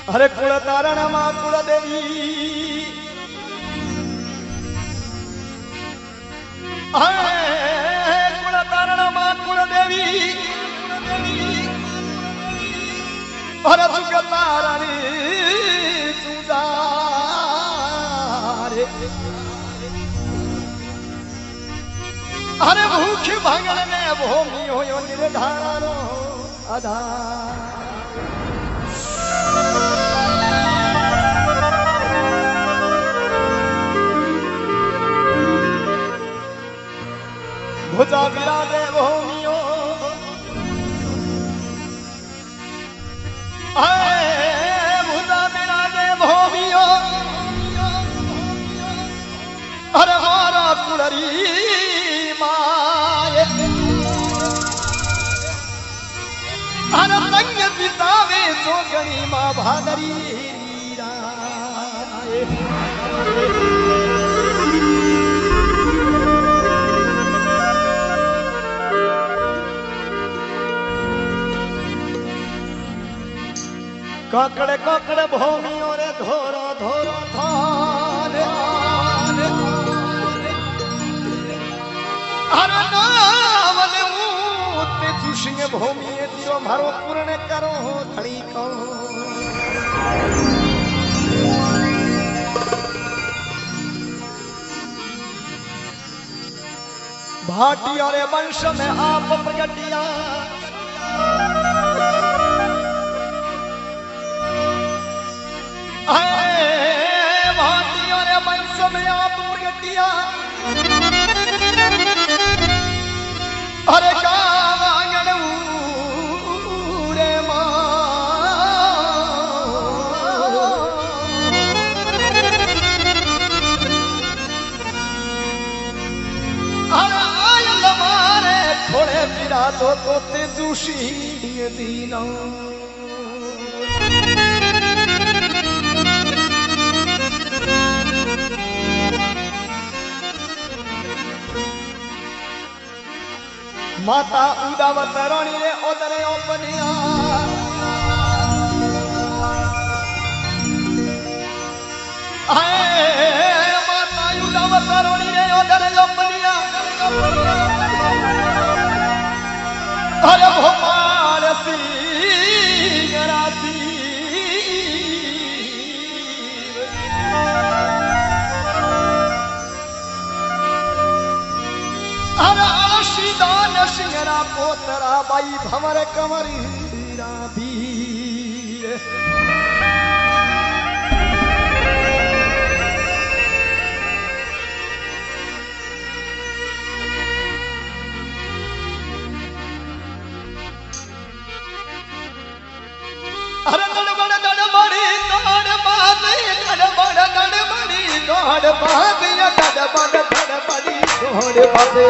अरे कुल तारण मां कुल देवी कुल तारण मां कुल देवी अरे सुख तारणी तुझारे अरे भूख भांगण में भूमि हो निर्धारो आधार भुजा विराजे भूमियो भुजा विराजे भूमियो अरे मारा कुलरी माए अरे संग पितावे सोगणी माँ भादरी काकड़े काकड़े भूमियों रे धोरो धोरो थाने अरे नावले मूते चुशिंग भूमिये तिरो मारो पूर्ण करो धड़ी को भाटी और वंश में आप प्रगटिया भाटी और वंश में आप प्रगटिया अरे कांगण रे मां अरे आयल मारे थोड़े पिरा तो ते दूषी दीना माता उदावत रानी रे ओदरे ओपनिया माता उदावत रानी रे ओदरे ओपनिया अरे भोपाल सिंह राती अरे आशीदान सिंगरा पोतरा बाई भमर कमरी वीर अरे गड़बड़ गड़बड़ी दौड़ बाजी गड़बड़ गड़बड़ी दौड़ बाजी गड़बड़ गड़बड़ी दौड़ बाजी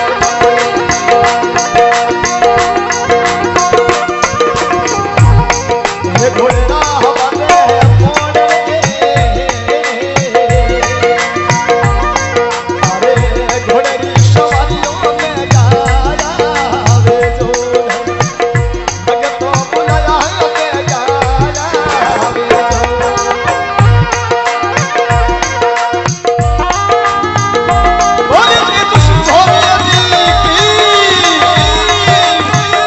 घोड़ा हवाले मोड़े अरे घोड़े की सवारियों में गाया वे जो भगतों बुलाया के गाया वे बोले दुश्मन की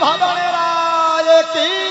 भादाने राय की